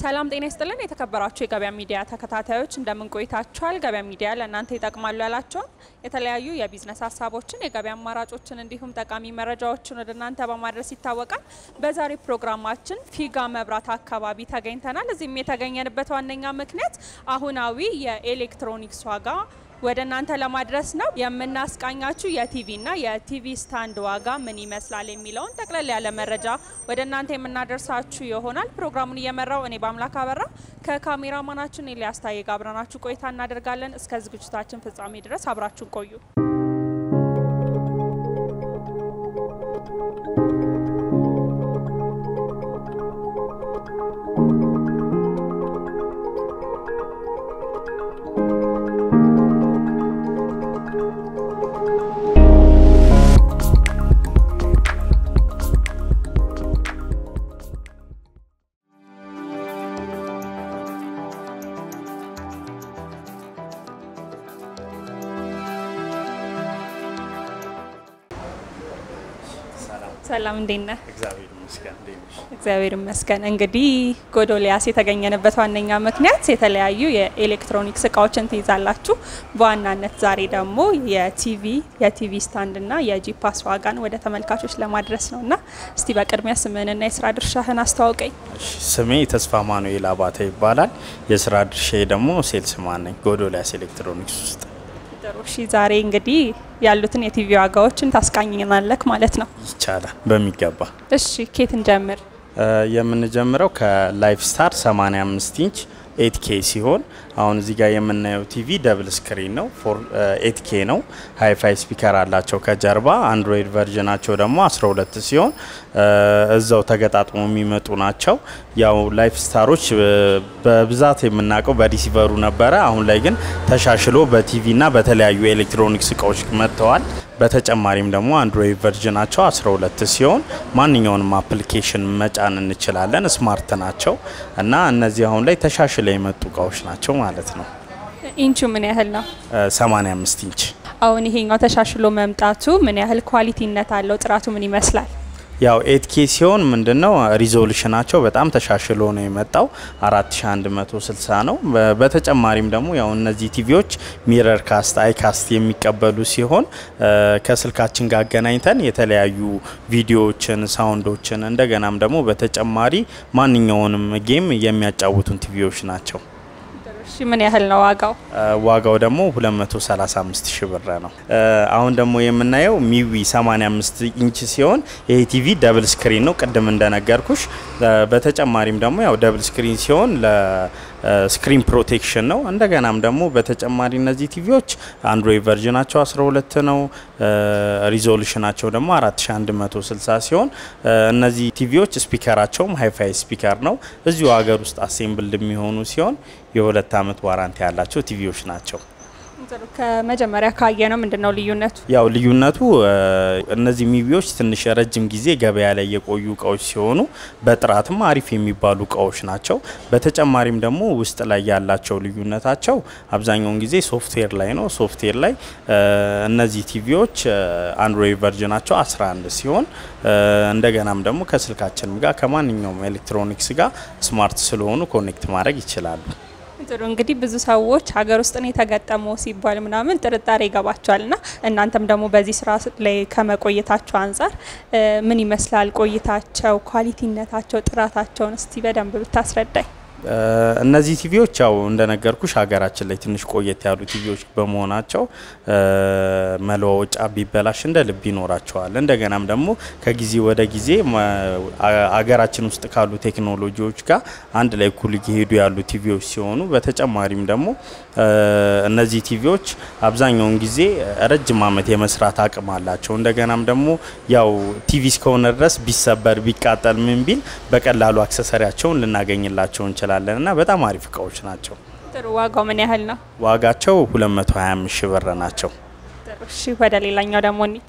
ሰላም ጤና ይስጥልን የተከበራችሁ የገበያ ሚዲያ ተከታታዮች እንደምን ቆይታችኋል? ገበያ ሚዲያ ለእናንተ ይጠቅማሉ ያላችሁን የተለያዩ የቢዝነስ ሀሳቦችን የገበያ አማራጮችን እንዲሁም ጠቃሚ መረጃዎችን ወደ እናንተ በማድረስ ይታወቃል። በዛሬ ፕሮግራማችን ፊጋ መብራት አካባቢ ተገኝተናል። እዚህም የተገኘንበት ዋነኛ ምክንያት አሁናዊ የኤሌክትሮኒክስ ዋጋ ወደ እናንተ ለማድረስ ነው። የምናስቃኛችሁ የቲቪ እና የቲቪ ስታንድ ዋጋ ምን ይመስላል የሚለውን ጠቅለል ያለ መረጃ ወደ እናንተ የምናደርሳችሁ ይሆናል። ፕሮግራሙን እየመራው እኔ በአምላክ አበራ ከካሜራማናችን ኤልያስ ታዬ ጋር አብረናችሁ ቆይታ እናደርጋለን። እስከ ዝግጅታችን ፍጻሜ ድረስ አብራችሁን ቆዩ። ሰላም እንዴና እግዚአብሔር ይመስገን። እንግዲህ ጎዶልያስ የተገኘንበት ዋነኛ ምክንያት የተለያዩ የኤሌክትሮኒክስ እቃዎችን ትይዛላችሁ። በዋናነት ዛሬ ደግሞ የቲቪ ስታንድ እና የጂፓስ ዋጋን ወደ ተመልካቾች ለማድረስ ነውና እስቲ በቅድሚያ ስምህንና የስራ ድርሻህን አስተዋውቀኝ። ስሜ ተስፋ ማኑኤል አባተ ይባላል። የስራ ድርሻዬ ደግሞ ሴልስማን ነኝ ጎዶልያስ ኤሌክትሮኒክስ ውስጥ። እሺ ዛሬ እንግዲህ ያሉትን የቲቪ ዋጋዎችን ታስቃኝናለክ ማለት ነው? ይቻላል በሚገባ። እሺ ኬት እንጀምር? የምንጀምረው ከላይፍ ስታር 85 ኢንች 8K ሲሆን አሁን እዚህ ጋር የምናየው ቲቪ ደብል ስክሪን ነው 8K ነው። ሃይፋይ ስፒከር አላቸው ከጀርባ። አንድሮይድ ቨርዥናቸው ደግሞ 12 ሲሆን እዛው ተገጣጥሞ የሚመጡ ናቸው። ያው ላይፍ ስታሮች በብዛት የምናቀው በሪሲቨሩ ነበረ። አሁን ላይ ግን ተሻሽሎ በቲቪ እና በተለያዩ ኤሌክትሮኒክስ እቃዎች መጥተዋል። በተጨማሪም ደግሞ አንድሮይድ ቨርዥናቸው 12 ሲሆን ማንኛውንም አፕሊኬሽን መጫን እንችላለን። ስማርት ናቸው እና እነዚህ አሁን ላይ ተሻሽለው የመጡ እቃዎች ናቸው ማለት ነው። ኢንቹ ምን ያህል ነው? 85 ኢንች። አሁን ይሄኛው ተሻሽሎ መምጣቱ ምን ያህል ኳሊቲነት አለው? ጥራቱ ምን ይመስላል? ያው 8K ሲሆን ምንድነው ሪዞሉሽናቸው በጣም ተሻሽሎ ነው የመጣው 4160 ነው። በተጨማሪም ደግሞ ያው እነዚህ ቲቪዎች ሚረር ካስት አይ ካስት የሚቀበሉ ሲሆን ከስልካችን ጋር አገናኝተን የተለያዩ ቪዲዮዎችን ሳውንዶችን እንደገናም ደግሞ በተጨማሪ ማንኛውንም ጌም የሚያጫውቱን ቲቪዎች ናቸው። እሺ ምን ያህል ነው ዋጋው? ዋጋው ደግሞ 235 ሺህ ብር ነው። አሁን ደግሞ የምናየው ሚዊ 85 ኢንች ሲሆን ይሄ ቲቪ ደብል ስክሪን ነው ቅድም እንደነገርኩሽ። በተጨማሪም ደግሞ ያው ደብል ስክሪን ሲሆን ለስክሪን ፕሮቴክሽን ነው። እንደገናም ደግሞ በተጨማሪ እነዚህ ቲቪዎች አንድሮይድ ቨርዥናቸው 12 ነው። ሪዞሉሽናቸው ደግሞ 4160 ሲሆን እነዚህ ቲቪዎች ስፒከራቸውም ሃይፋይ ስፒከር ነው። እዚሁ ሀገር ውስጥ አሴምብል የሚሆኑ ሲሆን የ2 አመት ዋራንቲ ያላቸው ቲቪዎች ናቸው። ከመጀመሪያ ካየነው ምንድነው ልዩነቱ? ያው ልዩነቱ እነዚህ ሚቪዎች ትንሽ ረጅም ጊዜ ገበያ ላይ የቆዩ እቃዎች ሲሆኑ በጥራትም አሪፍ የሚባሉ እቃዎች ናቸው። በተጨማሪም ደግሞ ውስጥ ላይ ያላቸው ልዩነታቸው አብዛኛውን ጊዜ ሶፍትዌር ላይ ነው። ሶፍትዌር ላይ እነዚህ ቲቪዎች አንድሮይድ ቨርዥናቸው 11 ሲሆን እንደገናም ደግሞ ከስልካችንም ጋር ከማንኛውም ኤሌክትሮኒክስ ጋር ስማርት ስለሆኑ ኮኔክት ማድረግ ይችላሉ። ጥሩ እንግዲህ ብዙ ሰዎች ሀገር ውስጥ ነው የተገጠመው ሲባል ምናምን ጥርጣሬ ይገባቸዋልና እናንተም ደግሞ በዚህ ስራ ላይ ከመቆየታቸው አንፃር ምን ይመስላል ቆይታቸው፣ ኳሊቲነታቸው፣ ጥራታቸውን እስቲ በደንብ ብታስረዳኝ። እነዚህ ቲቪዎች ያው እንደነገርኩሽ ሀገራችን ላይ ትንሽ ቆየት ያሉ ቲቪዎች በመሆናቸው መለዋወጫ ቢበላሽ እንደ ልብ ይኖራቸዋል። እንደገናም ደግሞ ከጊዜ ወደ ጊዜ ሀገራችን ውስጥ ካሉ ቴክኖሎጂዎች ጋር አንድ ላይ እኩል እየሄዱ ያሉ ቲቪዎች ሲሆኑ በተጨማሪም ደግሞ እነዚህ ቲቪዎች አብዛኛውን ጊዜ ረጅም አመት የመስራት አቅም አላቸው። እንደገናም ደግሞ ያው ቲቪ እስከሆነ ድረስ ቢሰበር ቢቃጠል ምን ቢል በቀላሉ አክሰሰሪያቸውን ልናገኝላቸው እንችላለን እና በጣም አሪፍ እቃዎች ናቸው። ጥሩ ዋጋው ምን ያህል ነው? ዋጋቸው 225 ሺህ ብር ናቸው። ጥሩ እሺ ወደ ሌላኛው ደግሞ እንሂድ።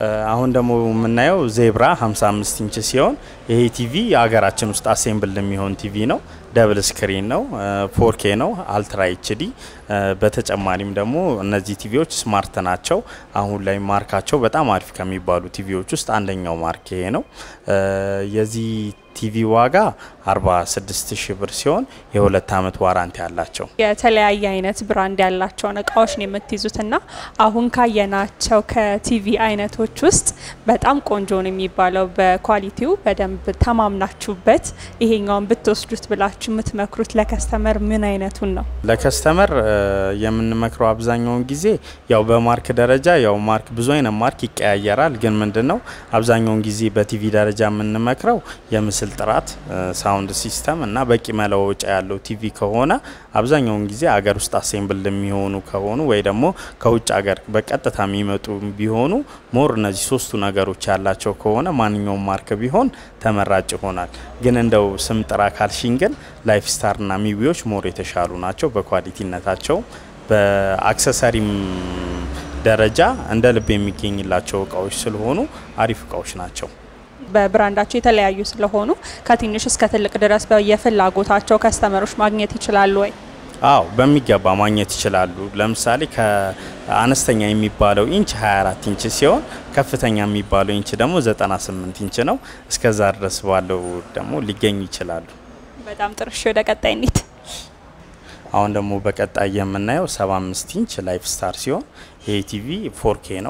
አሁን ደግሞ የምናየው ዜብራ 55 ኢንች ሲሆን ይሄ ቲቪ የሀገራችን ውስጥ አሴምብል የሚሆን ቲቪ ነው። ደብል ስክሪን ነው። 4K ነው። አልትራ ኤችዲ። በተጨማሪም ደግሞ እነዚህ ቲቪዎች ስማርት ናቸው። አሁን ላይ ማርካቸው በጣም አሪፍ ከሚባሉ ቲቪዎች ውስጥ አንደኛው ማርክ ይሄ ነው። የዚህ ቲቪ ዋጋ 46000 ብር ሲሆን የ2 አመት ዋራንቲ ያላቸው የተለያየ አይነት ብራንድ ያላቸውን እቃዎች ነው የምትይዙትና አሁን ካየናቸው ከቲቪ አይነቶች ውስጥ በጣም ቆንጆ ነው የሚባለው በኳሊቲው በደንብ ተማምናችሁበት ይሄኛውን ብትወስዱት ብላችሁ የምትመክሩት ለከስተመር ምን አይነቱን ነው? ለከስተመር የምንመክረው አብዛኛውን ጊዜ ያው በማርክ ደረጃ ያው ማርክ ብዙ አይነት ማርክ ይቀያየራል። ግን ምንድነው አብዛኛውን ጊዜ በቲቪ ደረጃ የምንመክረው የምስል ጥራት፣ ሳውንድ ሲስተም እና በቂ መለወጫ ያለው ቲቪ ከሆነ አብዛኛውን ጊዜ አገር ውስጥ አሴምብል የሚሆኑ ከሆኑ ወይ ደግሞ ከውጭ ሀገር በቀጥታ የሚመጡ ቢሆኑ ሞር እነዚህ ሶስቱ ነገሮች ያላቸው ከሆነ ማንኛውም ማርክ ቢሆን ተመራጭ ይሆናል። ግን እንደው ስም ጥራ ካልሽኝ ግን ላይፍ ስታር እና ሚቢዎች ሞር የተሻሉ ናቸው በኳሊቲነታቸው። በአክሰሰሪም ደረጃ እንደ ልብ የሚገኝላቸው እቃዎች ስለሆኑ አሪፍ እቃዎች ናቸው። በብራንዳቸው የተለያዩ ስለሆኑ ከትንሽ እስከ ትልቅ ድረስ በየፍላጎታቸው ከስተመሮች ማግኘት ይችላሉ ወይ? አዎ በሚገባ ማግኘት ይችላሉ። ለምሳሌ ከአነስተኛ የሚባለው ኢንች 24 ኢንች ሲሆን ከፍተኛ የሚባለው ኢንች ደግሞ 98 ኢንች ነው። እስከዛ ድረስ ባለው ደግሞ ሊገኙ ይችላሉ። በጣም ጥሩ። ወደ ቀጣይ እንሂድ። አሁን ደግሞ በቀጣይ የምናየው 75 ኢንች ላይፍ ስታር ሲሆን ይሄ ቲቪ 4K ነው።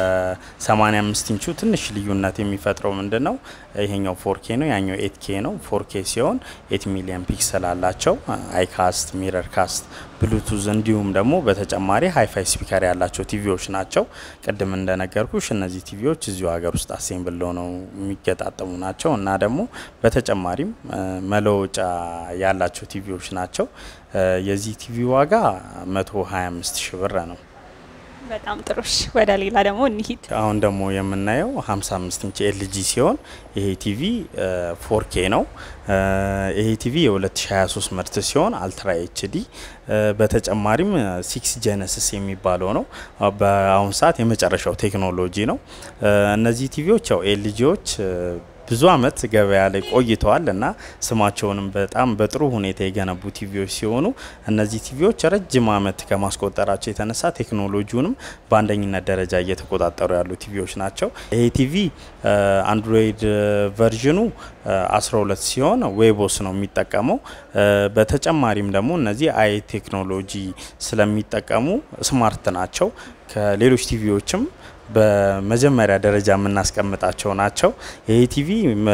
ከ85 ኢንቹ ትንሽ ልዩነት የሚፈጥረው ምንድነው ይሄኛው 4K ነው፣ ያኛው 8K ነው። 4K ሲሆን 8 ሚሊዮን ፒክሰል አላቸው። አይካስት፣ ሚረር ካስት፣ ብሉቱዝ እንዲሁም ደግሞ በተጨማሪ ሃይፋይ ስፒከር ያላቸው ቲቪዎች ናቸው። ቅድም እንደነገርኩሽ እነዚህ ቲቪዎች እዚሁ ሀገር ውስጥ አሴምብል ሆነው የሚገጣጠሙ ናቸው እና ደግሞ በተጨማሪም መለወጫ ያላቸው ቲቪዎች ናቸው። የዚህ ቲቪ ዋጋ 125000 ብር ነው። በጣም ጥሩ። ወደ ሌላ ደግሞ እንሂድ። አሁን ደግሞ የምናየው 55 ኢንች ኤልጂ ሲሆን ይሄ ቲቪ 4K ነው። ይሄ ቲቪ የ2023 ምርት ሲሆን አልትራ ኤችዲ በተጨማሪም 6 ጄነሲስ የሚባለው ነው። በአሁን ሰዓት የመጨረሻው ቴክኖሎጂ ነው። እነዚህ ቲቪዎች ያው ኤልጂዎች ብዙ አመት ገበያ ላይ ቆይተዋል እና ስማቸውንም በጣም በጥሩ ሁኔታ የገነቡ ቲቪዎች ሲሆኑ እነዚህ ቲቪዎች ረጅም አመት ከማስቆጠራቸው የተነሳ ቴክኖሎጂውንም በአንደኝነት ደረጃ እየተቆጣጠሩ ያሉ ቲቪዎች ናቸው። ይሄ ቲቪ አንድሮይድ ቨርዥኑ 12 ሲሆን ዌቦስ ነው የሚጠቀመው። በተጨማሪም ደግሞ እነዚህ አይ ቴክኖሎጂ ስለሚጠቀሙ ስማርት ናቸው። ከሌሎች ቲቪዎችም በመጀመሪያ ደረጃ የምናስቀምጣቸው ናቸው። ይሄ ቲቪ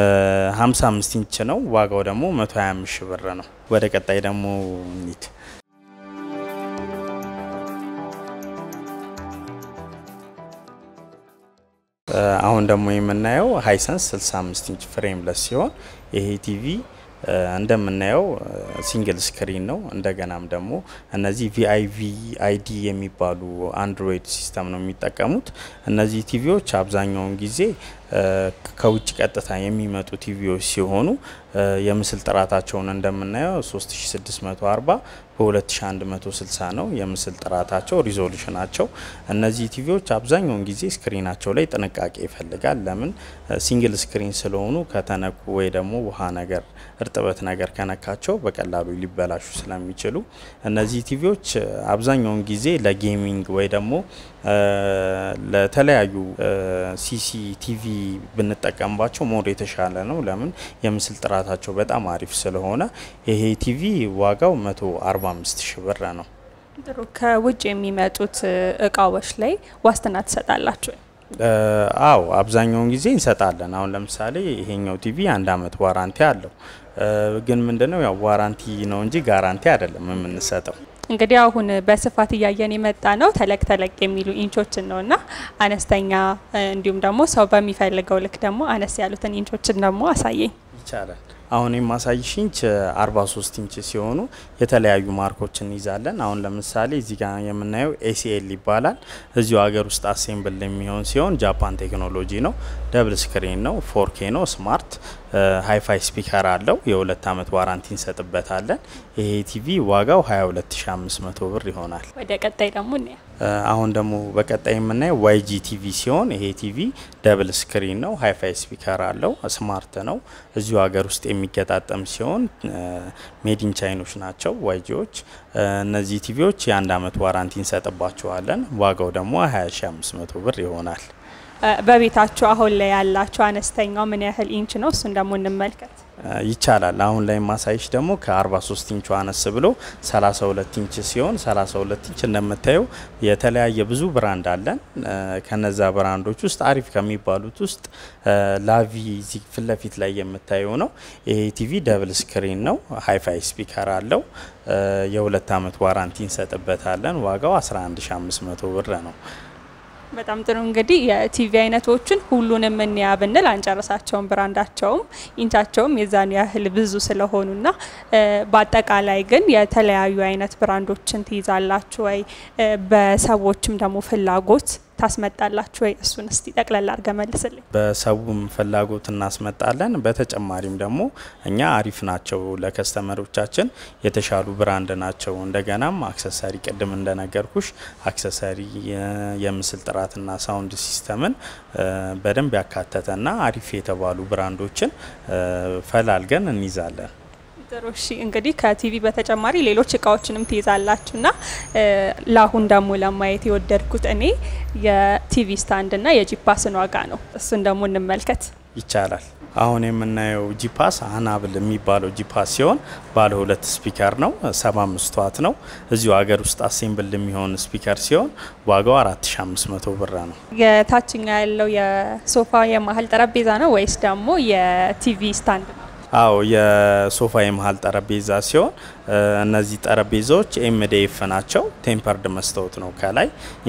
55 ኢንች ነው። ዋጋው ደግሞ 125000 ብር ነው። ወደ ቀጣይ ደግሞ እንሂድ። አሁን ደግሞ የምናየው ሃይሰንስ 65 ኢንች ፍሬምለስ ሲሆን ይሄ ቲቪ እንደምናየው ሲንግል ስክሪን ነው። እንደገናም ደግሞ እነዚህ VIV-ID የሚባሉ አንድሮይድ ሲስተም ነው የሚጠቀሙት። እነዚህ ቲቪዎች አብዛኛውን ጊዜ ከውጭ ቀጥታ የሚመጡ ቲቪዎች ሲሆኑ የምስል ጥራታቸውን እንደምናየው 3640 በ2160 ነው የምስል ጥራታቸው፣ ሪዞሉሽናቸው። እነዚህ ቲቪዎች አብዛኛውን ጊዜ ስክሪናቸው ላይ ጥንቃቄ ይፈልጋል። ለምን ሲንግል ስክሪን ስለሆኑ ከተነኩ ወይ ደግሞ ውሃ ነገር እርጥበት ነገር ከነካቸው በቀላሉ ሊበላሹ ስለሚችሉ እነዚህ ቲቪዎች አብዛኛውን ጊዜ ለጌሚንግ ወይ ደግሞ ለተለያዩ CCTV ብንጠቀምባቸው ሞር የተሻለ ነው። ለምን የምስል ጥራታቸው በጣም አሪፍ ስለሆነ ይሄ ቲቪ ዋጋው 145000 ብር ነው። ጥሩ። ከውጭ የሚመጡት እቃዎች ላይ ዋስትና ትሰጣላችሁ? አዎ አብዛኛውን ጊዜ እንሰጣለን። አሁን ለምሳሌ ይሄኛው ቲቪ 1 አመት ዋራንቲ አለው። ግን ምንድነው ያው ዋራንቲ ነው እንጂ ጋራንቲ አይደለም የምንሰጠው። እንግዲህ አሁን በስፋት እያየን የመጣ ነው ተለቅ ተለቅ የሚሉ ኢንቾችን ነውና አነስተኛ እንዲሁም ደግሞ ሰው በሚፈልገው ልክ ደግሞ አነስ ያሉትን ኢንቾችን ደግሞ አሳየኝ ይቻላል። አሁን የማሳይሽ ኢንች 43 ኢንች ሲሆኑ የተለያዩ ማርኮችን ይዛለን። አሁን ለምሳሌ እዚህ ጋር የምናየው ACL ይባላል። እዚሁ ሀገር ውስጥ አሴምብል የሚሆን ሲሆን ጃፓን ቴክኖሎጂ ነው። ደብል ስክሪን ነው። 4K ነው። ስማርት ሃይፋይ ስፒከር አለው የ2 አመት ዋራንቲ እንሰጥበታለን። ይሄ ቲቪ ዋጋው 22500 ብር ይሆናል። ወደ ቀጣይ ደግሞ ነው አሁን ደግሞ በቀጣይ የምናየው ዋይጂ ቲቪ ሲሆን ይሄ ቲቪ ደብል ስክሪን ነው፣ ሃይፋይ ስፒከር አለው፣ ስማርት ነው፣ እዚሁ ሀገር ውስጥ የሚገጣጠም ሲሆን ሜዲን ቻይኖች ናቸው ዋይጂዎች። እነዚህ ቲቪዎች የ1 አመት ዋራንቲ እንሰጥባቸዋለን። ዋጋው ደግሞ 20500 ብር ይሆናል። በቤታችሁ አሁን ላይ ያላችሁ አነስተኛው ምን ያህል ኢንች ነው? እሱን ደግሞ እንመልከት ይቻላል። አሁን ላይ ማሳይሽ ደግሞ ከ43 ኢንች አነስ ብሎ 32 ኢንች ሲሆን 32 ኢንች እንደምታየው የተለያየ ብዙ ብራንድ አለን። ከነዛ ብራንዶች ውስጥ አሪፍ ከሚባሉት ውስጥ ላቪ ፊት ለፊት ላይ የምታየው ነው። ይሄ ቲቪ ደብል ስክሪን ነው፣ ሃይፋይ ስፒከር አለው፣ የ2 አመት ዋራንቲ እንሰጥበታለን። ዋጋው 11500 ብር ነው። በጣም ጥሩ እንግዲህ የቲቪ አይነቶችን ሁሉንም እንያ ብንል አንጨርሳቸውም። ብራንዳቸውም ኢንቻቸውም የዛኑ ያህል ብዙ ስለሆኑና በአጠቃላይ ግን የተለያዩ አይነት ብራንዶችን ትይዛላችሁ ወይ? በሰዎችም ደግሞ ፍላጎት ታስመጣላችሁ ወይ? እሱን እስቲ ጠቅለል አድርገ መልስልኝ። በሰውም ፍላጎት እናስመጣለን። በተጨማሪም ደግሞ እኛ አሪፍ ናቸው ለከስተመሮቻችን የተሻሉ ብራንድ ናቸው። እንደገናም አክሰሰሪ ቅድም እንደነገርኩሽ አክሰሰሪ የምስል ጥራትና ሳውንድ ሲስተምን በደንብ ያካተተና አሪፍ የተባሉ ብራንዶችን ፈላልገን እንይዛለን። ጥሩሽ እንግዲህ ከቲቪ በተጨማሪ ሌሎች እቃዎችንም ትይዛላችሁና ለአሁን ደግሞ ለማየት የወደድኩት እኔ የቲቪ ስታንድና የጂፓስን ዋጋ ነው። እሱን ደግሞ እንመልከት ይቻላል። አሁን የምናየው ጂፓስ አናብል የሚባለው ጂፓስ ሲሆን ባለ 2 ስፒከር ነው፣ 75 ዋት ነው። እዚሁ ሀገር ውስጥ አሴምብል የሚሆን ስፒከር ሲሆን ዋጋው 4500 ብር ነው። የታችኛው ያለው የሶፋ የመሀል ጠረጴዛ ነው ወይስ ደግሞ የቲቪ ስታንድ ነው? አዎ የሶፋ የመሀል ጠረጴዛ ሲሆን እነዚህ ጠረጴዛዎች ኤምዲኤፍ ናቸው። ቴምፐርድ መስታወት ነው ከላይ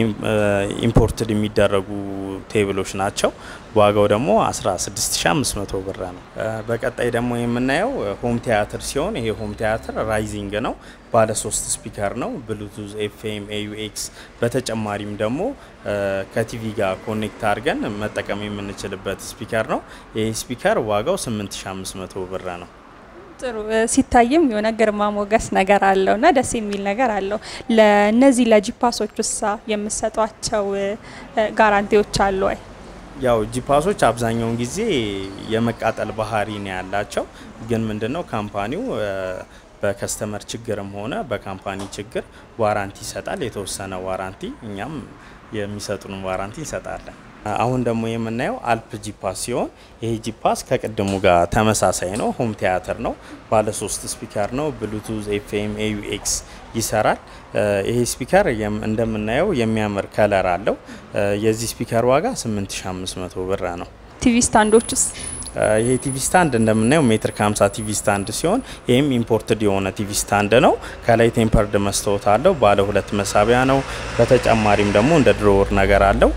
ኢምፖርትድ የሚደረጉ ቴብሎች ናቸው። ዋጋው ደግሞ 16500 ብር ነው። በቀጣይ ደግሞ የምናየው ሆም ቲያትር ሲሆን ይሄ ሆም ቲያትር ራይዚንግ ነው። ባለ 3 ስፒከር ነው፣ ብሉቱዝ፣ ኤፍኤም፣ ኤዩኤክስ በተጨማሪም ደግሞ ከቲቪ ጋር ኮኔክት አድርገን መጠቀም የምንችልበት ስፒከር ነው። ይሄ ስፒከር ዋጋው 8500 ብር ነው። ጥሩ ሲታይም የሆነ ግርማ ሞገስ ነገር አለውና ደስ የሚል ነገር አለው። ለነዚህ ለጂፓሶች ውሳ የምሰጧቸው ጋራንቲዎች አሉ ወይ? ያው ጂፓሶች አብዛኛውን ጊዜ የመቃጠል ባህሪ ነው ያላቸው። ግን ምንድነው ካምፓኒው በከስተመር ችግርም ሆነ በካምፓኒ ችግር ዋራንቲ ይሰጣል። የተወሰነ ዋራንቲ እኛም የሚሰጡን ዋራንቲ እንሰጣለን። አሁን ደግሞ የምናየው አልፕ ጂፓስ ሲሆን ይሄ ጂፓስ ከቀደሙ ጋር ተመሳሳይ ነው። ሆም ቲያትር ነው፣ ባለ 3 ስፒከር ነው፣ ብሉቱዝ፣ ኤፍኤም፣ ኤዩኤክስ ይሰራል። ይሄ ስፒከር እንደምናየው የሚያምር ከለር አለው። የዚህ ስፒከር ዋጋ 8500 ብር ነው። ቲቪ ስታንዶችስ? ይሄ ቲቪ ስታንድ እንደምናየው ሜትር ከ50 ቲቪ ስታንድ ሲሆን ይሄም ኢምፖርትድ የሆነ ቲቪ ስታንድ ነው። ከላይ ቴምፐርድ መስታወት አለው፣ ባለ 2 መሳቢያ ነው። በተጨማሪም ደግሞ እንደ ድሮወር ነገር አለው፣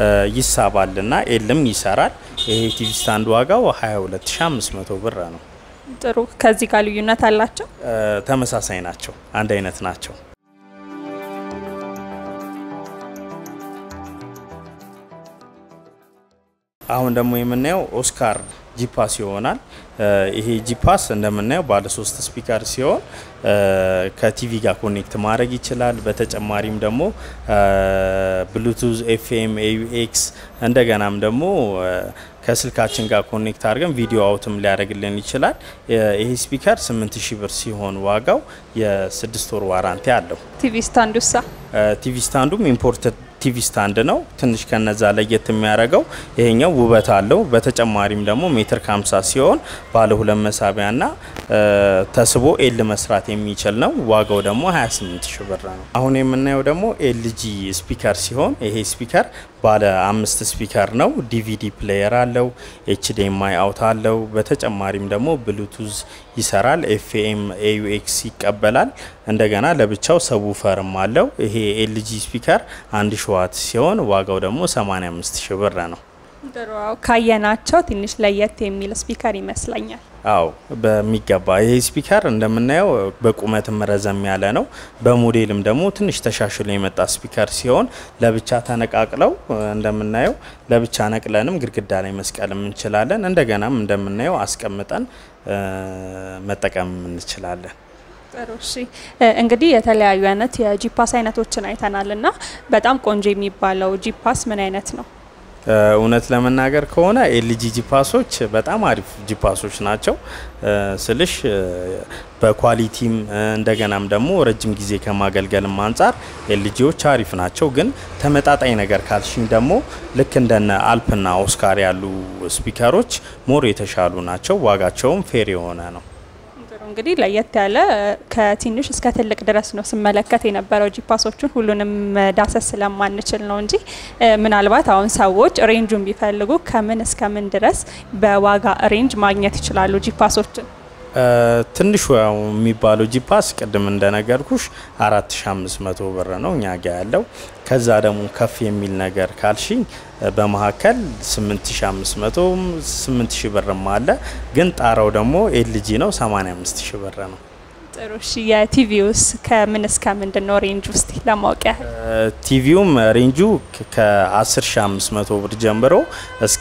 ይሳባልና ኤልም ይሰራል። ይሄ ቲቪ ስታንድ ዋጋው 22500 ብር ነው። ጥሩ ከዚህ ጋር ልዩነት አላቸው? ተመሳሳይ ናቸው፣ አንድ አይነት ናቸው። አሁን ደግሞ የምናየው ኦስካር ጂፓስ ይሆናል። ይሄ ጂፓስ እንደምናየው ባለ 3 ስፒከር ሲሆን ከቲቪ ጋር ኮኔክት ማድረግ ይችላል። በተጨማሪም ደግሞ ብሉቱዝ፣ ኤፍኤም፣ ኤዩኤክስ እንደገናም ደግሞ ከስልካችን ጋር ኮኔክት አድርገን ቪዲዮ አውትም ሊያደርግልን ይችላል። ይሄ ስፒከር 8000 ብር ሲሆን ዋጋው የ6 ወር ዋራንቲ አለው። ቲቪ ስታንዱሳ? ቲቪ ስታንዱም ኢምፖርትድ ቲቪ ስታንድ ነው። ትንሽ ከነዛ ለየት የሚያደርገው ይሄኛው ውበት አለው። በተጨማሪም ደግሞ ሜትር ከ50 ሲሆን ባለ 2 መሳቢያና ተስቦ ኤል መስራት የሚችል ነው። ዋጋው ደግሞ 28000 ብር ነው። አሁን የምናየው ደግሞ ኤልጂ ስፒከር ሲሆን ይሄ ስፒከር ባለ 5 ስፒከር ነው። ዲቪዲ ፕሌየር አለው፣ ኤችዲኤምአይ አውት አለው። በተጨማሪም ደግሞ ብሉቱዝ ይሰራል፣ ኤፍኤም፣ ኤዩኤክስ ይቀበላል። እንደገና ለብቻው ሰቡፈርም አለው። ይሄ ኤልጂ ስፒከር 1000 ዋት ሲሆን ዋጋው ደግሞ 85000 ብር ነው። ድሮው ካየናቸው ትንሽ ለየት የሚል ስፒከር ይመስለኛል። አዎ በሚገባ ይሄ ስፒከር እንደምናየው በቁመትም ረዘም ያለ ነው። በሞዴልም ደግሞ ትንሽ ተሻሽሎ የመጣ ስፒከር ሲሆን ለብቻ ተነቃቅለው እንደምናየው ለብቻ ነቅለንም ግድግዳ ላይ መስቀልም እንችላለን። እንደገናም እንደምናየው አስቀምጠን መጠቀም እንችላለን። ጥሩሽ እንግዲህ የተለያዩ አይነት የጂፓስ አይነቶችን አይተናልና በጣም ቆንጆ የሚባለው ጂፓስ ምን አይነት ነው? እውነት ለመናገር ከሆነ ኤልጂ ጂፓሶች በጣም አሪፍ ጂፓሶች ናቸው። ስልሽ በኳሊቲም እንደገናም ደግሞ ረጅም ጊዜ ከማገልገልም አንፃር ኤልጂዎች አሪፍ ናቸው። ግን ተመጣጣኝ ነገር ካልሽኝ ደግሞ ልክ እንደነ አልፕና ኦስካር ያሉ ስፒከሮች ሞር የተሻሉ ናቸው። ዋጋቸውም ፌር የሆነ ነው። እንግዲህ ለየት ያለ ከትንሽ እስከ ትልቅ ድረስ ነው ስመለከት የነበረው። ጂፓሶቹን ሁሉንም ዳሰስ ስለማንችል ነው እንጂ ምናልባት አሁን ሰዎች ሬንጁን ቢፈልጉ ከምን እስከ ምን ድረስ በዋጋ ሬንጅ ማግኘት ይችላሉ ጂፓሶችን? ትንሹ የሚባለው ጂፓስ ቅድም እንደነገርኩሽ 4500 ብር ነው እኛ ጋር ያለው። ከዛ ደግሞ ከፍ የሚል ነገር ካልሽኝ በመሀከል 8500 8000 ብርም አለ። ግን ጣራው ደግሞ ኤልጂ ነው 85000 ብር ነው። ጥሩሽ የቲቪውስ ከምን እስከ ምንድን ነው ሬንጅ ውስጥ ለማወቅ ያህል? ቲቪውም ሬንጁ ከ10500 ብር ጀምሮ እስከ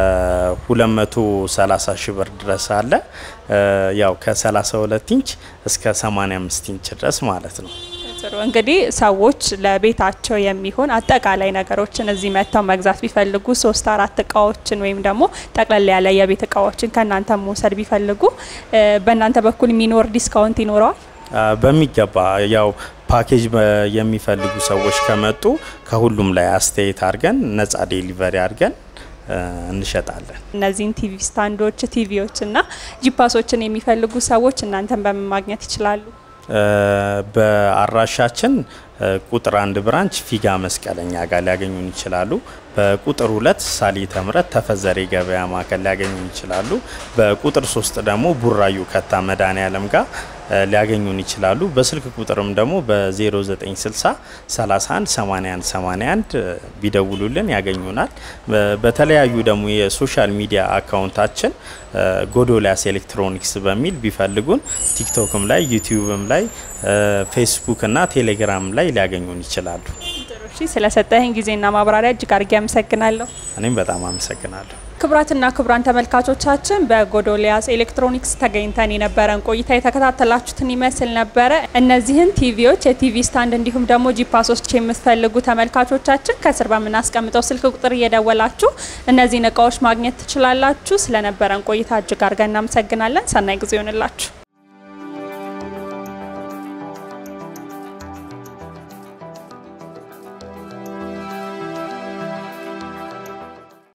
230 ሺህ ብር ድረስ አለ። ያው ከ32 ኢንች እስከ 85 ኢንች ድረስ ማለት ነው። ጥሩ እንግዲህ ሰዎች ለቤታቸው የሚሆን አጠቃላይ ነገሮችን እዚህ መጥተው መግዛት ቢፈልጉ 3-4 እቃዎችን ወይም ደግሞ ጠቅለል ያለ የቤት እቃዎችን ከናንተ መውሰድ ቢፈልጉ በእናንተ በኩል የሚኖር ዲስካውንት ይኖረዋል? በሚገባ ያው ፓኬጅ የሚፈልጉ ሰዎች ከመጡ ከሁሉም ላይ አስተያየት አድርገን ነፃ ዴሊቨሪ አድርገን እንሸጣለን። እነዚህን ቲቪ ስታንዶች፣ ቲቪዎች እና ጂፓሶችን የሚፈልጉ ሰዎች እናንተን በምን ማግኘት ይችላሉ? በአራሻችን ቁጥር 1 ብራንች ፊጋ መስቀለኛ ጋር ሊያገኙን ይችላሉ። በቁጥር 2 ሳሊተ ምሕረት ተፈዘሬ ገበያ ማዕከል ሊያገኙን ይችላሉ። በቁጥር 3 ደግሞ ቡራዩ ከታ መድኃኔዓለም ጋር ሊያገኙን ይችላሉ። በስልክ ቁጥርም ደግሞ በ0960 31 81 81 ቢደውሉልን ያገኙናል። በተለያዩ ደግሞ የሶሻል ሚዲያ አካውንታችን ጎዶልያስ ኤሌክትሮኒክስ በሚል ቢፈልጉን ቲክቶክም ላይ ዩቲዩብም ላይ ፌስቡክ እና ቴሌግራም ላይ ሊያገኙን ይችላሉ። እሺ ስለሰጠኸኝ ጊዜና ማብራሪያ እጅግ አድርጌ አመሰግናለሁ። እኔም በጣም አመሰግናለሁ። ክቡራትና ክቡራን ተመልካቾቻችን በጎዶልያስ ኤሌክትሮኒክስ ተገኝተን የነበረን ቆይታ የተከታተላችሁትን ይመስል ነበረ። እነዚህን ቲቪዎች፣ የቲቪ ስታንድ እንዲሁም ደግሞ ጂፓሶች የምትፈልጉ ተመልካቾቻችን ከስር በምናስቀምጠው ስልክ ቁጥር እየደወላችሁ እነዚህን እቃዎች ማግኘት ትችላላችሁ። ስለነበረን ቆይታ እጅግ አድርገን እናመሰግናለን። ሰናይ ጊዜ ይሁንላችሁ።